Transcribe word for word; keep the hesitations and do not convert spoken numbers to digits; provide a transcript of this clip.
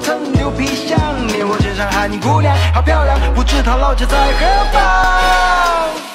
曾牛皮箱，烈火身上喊你姑娘好漂亮，不知她老家在何方。